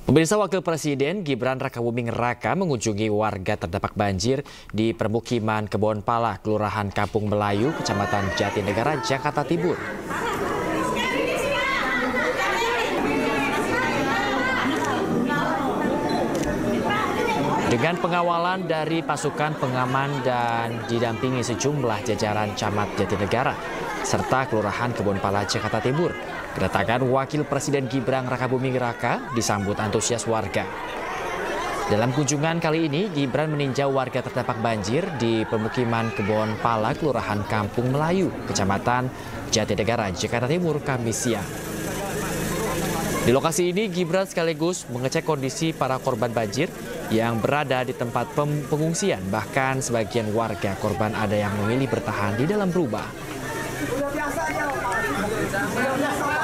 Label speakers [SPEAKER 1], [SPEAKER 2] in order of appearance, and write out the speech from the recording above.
[SPEAKER 1] Pemirsa, Wakil Presiden Gibran Rakabuming Raka mengunjungi warga terdampak banjir di permukiman Kebon Pala, Kelurahan Kampung Melayu, Kecamatan Jatinegara, Jakarta Timur. Dengan pengawalan dari pasukan pengaman dan didampingi sejumlah jajaran Camat Jatinegara serta Kelurahan Kebon Pala, Jakarta Timur, kedatangan Wakil Presiden Gibran Rakabuming Raka disambut antusias warga. Dalam kunjungan kali ini, Gibran meninjau warga terdampak banjir di permukiman Kebon Pala, Kelurahan Kampung Melayu, Kecamatan Jatinegara, Jakarta Timur, Kamis siang. Di lokasi ini, Gibran sekaligus mengecek kondisi para korban banjir yang berada di tempat pengungsian. Bahkan sebagian warga korban ada yang memilih bertahan di dalam rumah.